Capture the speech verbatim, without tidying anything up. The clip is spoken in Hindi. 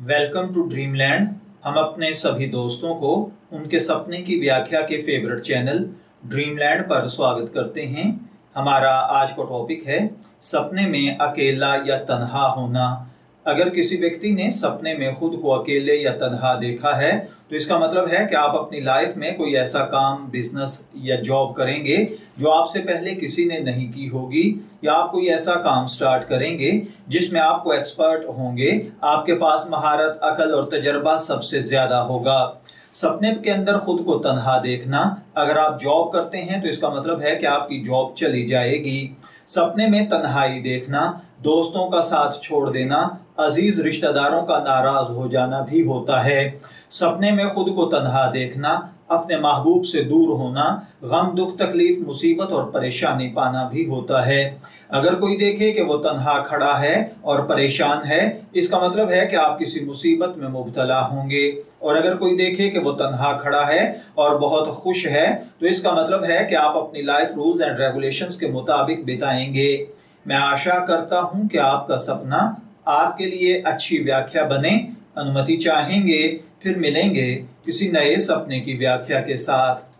Welcome to dreamland. हम अपने सभी दोस्तों को उनके सपने की व्याख्या के फेवरेट चैनल ड्रीमलैंड पर स्वागत करते हैं। हमारा आज का टॉपिक है सपने में अकेला या तन्हा होना। अगर किसी व्यक्ति ने सपने में खुद को अकेले या तन्हा देखा है तो इसका मतलब है कि आप अपनी लाइफ में कोई ऐसा काम, बिजनेस या जॉब करेंगे जो आपसे पहले किसी ने नहीं की होगी, या आप कोई ऐसा काम स्टार्ट करेंगे जिसमें आपको एक्सपर्ट होंगे, आपके पास महारत, अकल और तजर्बा सबसे ज्यादा होगा। सपने के अंदर खुद को तन्हा देखना, अगर आप जॉब करते हैं तो इसका मतलब है कि आपकी जॉब चली जाएगी। सपने में तन्हाई देखना, दोस्तों का साथ छोड़ देना, अजीज रिश्तेदारों का नाराज हो जाना भी होता है। सपने में खुद को तन्हा देखना, अपने महबूब से दूर होना, गम, दुख, तकलीफ, मुसीबत और परेशानी पाना भी होता है। अगर कोई देखे कि वो तन्हा खड़ा है और परेशान है, इसका मतलब है कि आप किसी मुसीबत में मुब्तला होंगे। और अगर कोई देखे कि वो तन्हा खड़ा है और बहुत खुश है, तो इसका मतलब है कि आप अपनी लाइफ रूल्स एंड रेगुलेशंस के मुताबिक बिताएंगे। मैं आशा करता हूं कि आपका सपना आपके लिए अच्छी व्याख्या बने। अनुमति चाहेंगे, फिर मिलेंगे किसी नए सपने की व्याख्या के साथ।